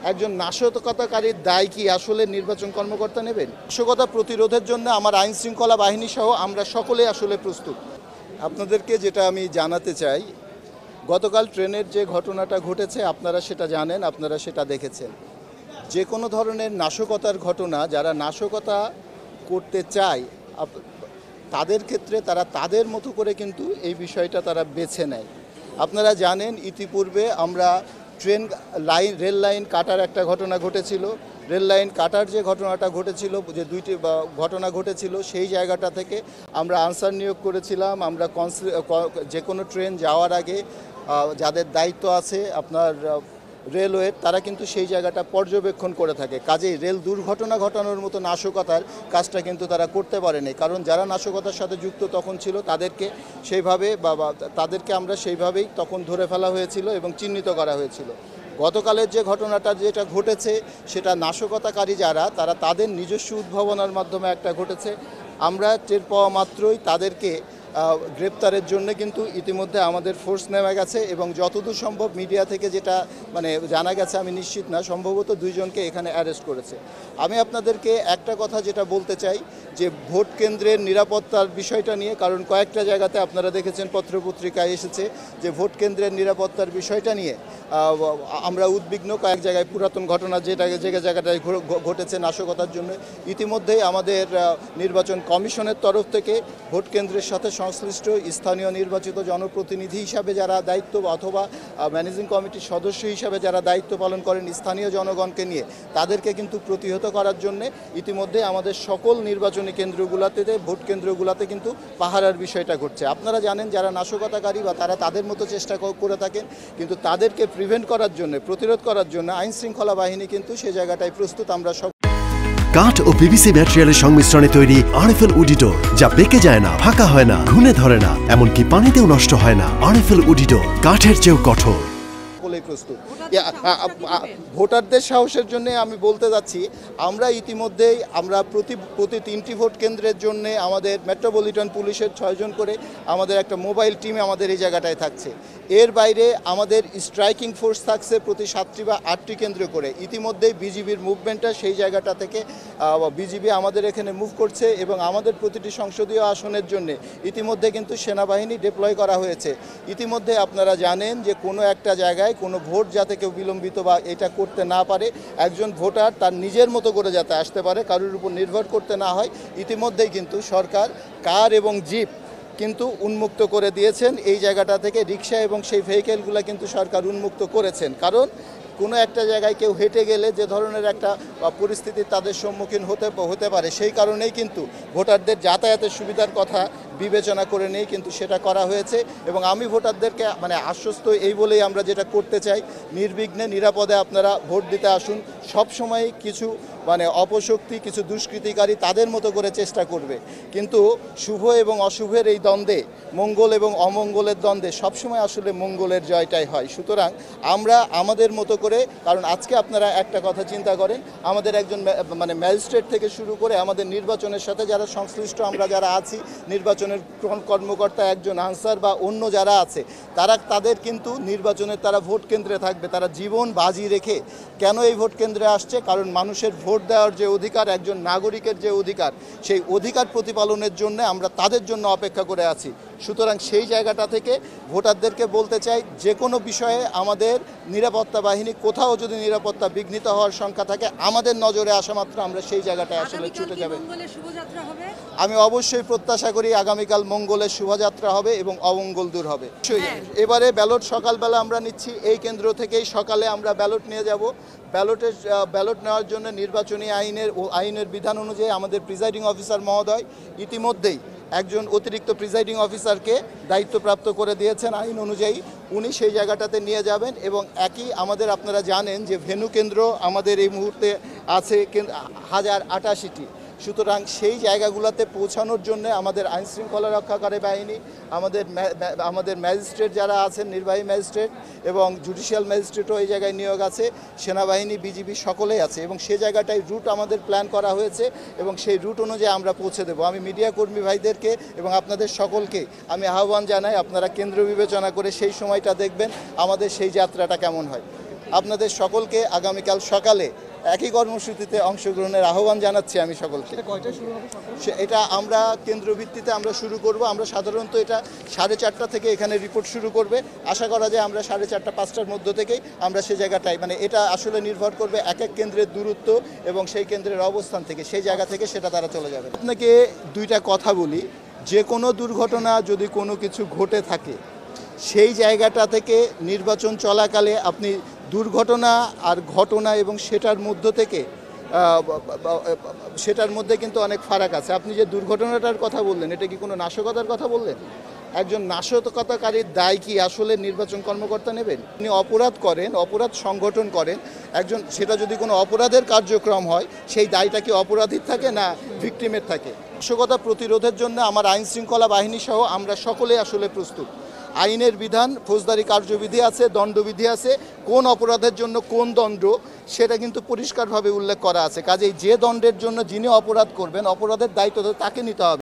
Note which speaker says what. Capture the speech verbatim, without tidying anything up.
Speaker 1: একজন নাশকতাকারীর দায় কি আসলে নির্বাচন কর্মকর্তা নেবেন? নাশকতা প্রতিরোধের জন্য আমার আইন শৃঙ্খলা বাহিনী সহ আমরা সকলে আসলে প্রস্তুত। আপনাদেরকে যেটা আমি জানাতে চাই, গতকাল ট্রেনের যে ঘটনাটা ঘটেছে আপনারা সেটা জানেন, আপনারা সেটা দেখেছেন। যে কোনো ধরনের নাশকতার ঘটনা যারা নাশকতা করতে চায় তাদের ক্ষেত্রে তারা তাদের মতো করে কিন্তু এই বিষয়টা তারা বেছে নেয়। আপনারা জানেন ইতিপূর্বে আমরা ট্রেন লাইন রেল লাইন কাটার একটা ঘটনা ঘটেছিল। রেল লাইন কাটার যে ঘটনাটা ঘটেছিল, যে দুইটি ঘটনা ঘটেছিল, সেই জায়গাটা থেকে আমরা আনসার নিয়োগ করেছিলাম। আমরা যে কোনো ট্রেন যাওয়ার আগে যাদের দায়িত্ব আছে আপনার রেলওয়ের, তারা কিন্তু সেই জায়গাটা পর্যবেক্ষণ করে থাকে। কাজেই রেল দুর্ঘটনা ঘটানোর মতো নাশকতার কাজটা কিন্তু তারা করতে পারেনি, কারণ যারা নাশকতার সাথে যুক্ত তখন ছিল তাদেরকে সেইভাবে বা তাদেরকে আমরা সেইভাবেই তখন ধরে ফেলা হয়েছিল এবং চিহ্নিত করা হয়েছিল। গতকালের যে ঘটনাটা যেটা ঘটেছে সেটা নাশকতাকারী যারা তারা তাদের নিজস্ব উদ্ভাবনার মাধ্যমে একটা ঘটেছে। আমরা টের পাওয়া মাত্রই তাদেরকে গ্রেপ্তারের জন্য কিন্তু ইতিমধ্যে আমাদের ফোর্স নেওয়া গেছে এবং যতদূর সম্ভব মিডিয়া থেকে যেটা মানে জানা গেছে, আমি নিশ্চিত না, সম্ভবত দুইজনকে এখানে অ্যারেস্ট করেছে। আমি আপনাদেরকে একটা কথা যেটা বলতে চাই যে ভোট কেন্দ্রের নিরাপত্তার বিষয়টা নিয়ে, কারণ কয়েকটা জায়গাতে আপনারা দেখেছেন পত্রপত্রিকায় এসেছে যে ভোট কেন্দ্রের নিরাপত্তার বিষয়টা নিয়ে আমরা উদ্বিগ্ন। কয়েক জায়গায় পুরাতন ঘটনা যেটা যে জায়গাটায় ঘটেছে নাশকতার জন্য, ইতিমধ্যেই আমাদের নির্বাচন কমিশনের তরফ থেকে ভোট কেন্দ্রের সাথে সংশ্লিষ্ট স্থানীয় নির্বাচিত জনপ্রতিনিধি হিসাবে যারা দায়িত্ব অথবা ম্যানেজিং কমিটির সদস্য হিসাবে যারা দায়িত্ব পালন করেন স্থানীয় জনগণকে নিয়ে, তাদেরকে কিন্তু প্রতিহত করার জন্য ইতিমধ্যে আমাদের সকল নির্বাচনী কেন্দ্রগুলোতে ভোট কেন্দ্রগুলোতে কিন্তু পাহারার বিষয়টা ঘটছে। আপনারা জানেন যারা নাশকতাকারী বা তারা তাদের মতো চেষ্টা করে থাকেন, কিন্তু তাদেরকে প্রিভেন্ট করার জন্য, প্রতিরোধ করার জন্য আইন শৃঙ্খলা বাহিনী কিন্তু সে জায়গাটায় প্রস্তুত। আমরা সব
Speaker 2: কাঠ ও পিভিসি ম্যাটেরিয়ালের সংমিশ্রণে তৈরি আরএফএল উডিডোর, যা বেঁকে যায় না, ফাঁকা হয় না, ঘুনে ধরে না, এমনকি পানিতেও নষ্ট হয় না। আরএফএল উডিডোর কাঠের চেয়েও কঠোর।
Speaker 1: প্রস্তুত ভোটারদের সাহসের জন্য আমি বলতে যাচ্ছি, আমরা ইতিমধ্যেই আমরা প্রতি প্রতি তিনটি ভোট কেন্দ্রের জন্য আমাদের মেট্রোপলিটন পুলিশের ছয়জন করে আমাদের একটা মোবাইল টিম আমাদের এই জায়গাটায় থাকছে। এর বাইরে আমাদের স্ট্রাইকিং ফোর্স থাকছে প্রতি সাতটি বা আটটি কেন্দ্র করে। ইতিমধ্যেই বিজিবির মুভমেন্টটা সেই জায়গাটা থেকে বিজিবি আমাদের এখানে মুভ করছে এবং আমাদের প্রতিটি সংসদীয় আসনের জন্য ইতিমধ্যে কিন্তু সেনাবাহিনী ডিপ্লয় করা হয়েছে। ইতিমধ্যে আপনারা জানেন যে কোনো একটা জায়গায় কোনো ভোট যাতে কেউ বিলম্বিত বা এটা করতে না পারে, একজন ভোটার তার নিজের মতো করে যাতে আসতে পারে, কারোর উপর নির্ভর করতে না হয়, ইতিমধ্যেই কিন্তু সরকার কার এবং জিপ কিন্তু উন্মুক্ত করে দিয়েছেন। এই জায়গাটা থেকে রিক্সা এবং সেই ভেহিকেলগুলো কিন্তু সরকার উন্মুক্ত করেছেন, কারণ কোনো একটা জায়গায় কেউ হেঁটে গেলে যে ধরনের একটা পরিস্থিতির তাদের সম্মুখীন হতে হতে পারে, সেই কারণেই কিন্তু ভোটারদের যাতায়াতের সুবিধার কথা বিবেচনা করে নেই কিন্তু সেটা করা হয়েছে। এবং আমি ভোটারদেরকে মানে আশ্বস্ত এই বলেই আমরা যেটা করতে চাই, নির্বিঘ্নে নিরাপদে আপনারা ভোট দিতে আসুন। সব সময় কিছু মানে অপশক্তি, কিছু দুষ্কৃতিকারী তাদের মতো করে চেষ্টা করবে, কিন্তু শুভ এবং অশুভের এই দ্বন্দ্বে, মঙ্গল এবং অমঙ্গলের দ্বন্দ্বে সবসময় আসলে মঙ্গলের জয়টাই হয়। সুতরাং আমরা আমাদের মতো করে, কারণ আজকে আপনারা একটা কথা চিন্তা করেন, আমাদের একজন মানে ম্যাজিস্ট্রেট থেকে শুরু করে আমাদের নির্বাচনের সাথে যারা সংশ্লিষ্ট আমরা যারা আছি, নির্বাচনের কর্মকর্তা, একজন আনসার বা অন্য যারা আছে, তারা তাদের কিন্তু নির্বাচনের তারা ভোট কেন্দ্রে থাকবে, তারা জীবন বাজি রেখে কেন এই ভোট কেন্দ্রে আসছে? কারণ মানুষের ভোট দেওয়ার যে অধিকার, একজন নাগরিকের যে অধিকার, সেই অধিকার প্রতিপালনের জন্য আমরা তাদের জন্য অপেক্ষা করে আছি। সুতরাং সেই জায়গাটা থেকে ভোটারদেরকে বলতে চাই, যে কোনো বিষয়ে আমাদের নিরাপত্তা বাহিনী কোথাও যদি নিরাপত্তা বিঘ্নিত হওয়ার সংখ্যা থাকে, আমাদের নজরে আসা মাত্র আমরা সেই জায়গাটায় আসলে ছুটে যাবে। আমি অবশ্যই প্রত্যাশা করি আগামীকাল মঙ্গলের শোভাযাত্রা হবে এবং অমঙ্গল দূর হবে। এবারে ব্যালট সকালবেলা আমরা নিচ্ছি, এই কেন্দ্র থেকেই সকালে আমরা ব্যালট নিয়ে যাব। ব্যালটের ব্যালট নেওয়ার জন্য নির্বাচনী আইনের আইনের বিধান অনুযায়ী আমাদের প্রিজাইডিং অফিসার মহোদয় ইতিমধ্যেই একজন অতিরিক্ত প্রিজাইডিং অফিসারকে দায়িত্বপ্রাপ্ত করে দিয়েছেন আইন অনুযায়ী। উনি সেই জায়গাটাতে নিয়ে যাবেন এবং একই আমাদের আপনারা জানেন যে ভেন্যু কেন্দ্র আমাদের এই মুহূর্তে আছে হাজার আটাশিটি। সুতরাং সেই জায়গাগুলোতে পৌঁছানোর জন্য আমাদের আইন শৃঙ্খলা রক্ষাকারী বাহিনী, আমাদের আমাদের ম্যাজিস্ট্রেট যারা আছেন, নির্বাহী ম্যাজিস্ট্রেট এবং জুডিশিয়াল ম্যাজিস্ট্রেটও এই জায়গায় নিয়োগ আছে, সেনাবাহিনী, বিজিবি সকলেই আছে এবং সেই জায়গাটায় রুট আমাদের প্ল্যান করা হয়েছে এবং সেই রুট অনুযায়ী আমরা পৌঁছে দেবো। আমি মিডিয়া কর্মী ভাইদেরকে এবং আপনাদের সকলকে আমি আহ্বান জানাই, আপনারা কেন্দ্র বিবেচনা করে সেই সময়টা দেখবেন আমাদের সেই যাত্রাটা কেমন হয়। আপনাদের সকলকে আগামীকাল সকালে একই কর্মসূচিতে অংশগ্রহণের আহ্বান জানাচ্ছি আমি সকলকে। এটা আমরা কেন্দ্রভিত্তিতে আমরা শুরু করব। আমরা সাধারণত এটা সাড়ে চারটা থেকে এখানে রিপোর্ট শুরু করবে। আশা করা যায় আমরা সাড়ে চারটা পাঁচটার মধ্য থেকেই আমরা সে জায়গাটায়, মানে এটা আসলে নির্ভর করবে এক এক কেন্দ্রের দূরত্ব এবং সেই কেন্দ্রের অবস্থান থেকে, সেই জায়গা থেকে সেটা তারা চলে যাবে। আপনাকে দুইটা কথা বলি, যে কোনো দুর্ঘটনা যদি কোনো কিছু ঘটে থাকে সেই জায়গাটা থেকে নির্বাচন চলাকালে আপনি দুর্ঘটনা আর ঘটনা এবং সেটার মধ্য থেকে সেটার মধ্যে কিন্তু অনেক ফারাক আছে। আপনি যে দুর্ঘটনাটার কথা বললেন, এটা কি কোনো নাশকতার কথা বললেন? একজন নাশকতাকারীর দায় কি আসলে নির্বাচন কর্মকর্তা নেবেন? তিনি অপরাধ করেন, অপরাধ সংগঠন করেন একজন, সেটা যদি কোনো অপরাধের কার্যক্রম হয় সেই দায়টা কি অপরাধীর থাকে না ভিকটিমের থাকে? নাশকতা প্রতিরোধের জন্য আমার আইন শৃঙ্খলা বাহিনী সহ আমরা সকলে আসলে প্রস্তুত। আইনের বিধান, ফৌজদারি কার্যবিধি আছে, দণ্ডবিধি আছে, কোন অপরাধের জন্য কোন দণ্ড সেটা কিন্তু পরিষ্কারভাবে উল্লেখ করা আছে। কাজেই যে দণ্ডের জন্য যিনি অপরাধ করবেন, অপরাধের দায়িত্ব তাকে নিতে হবে।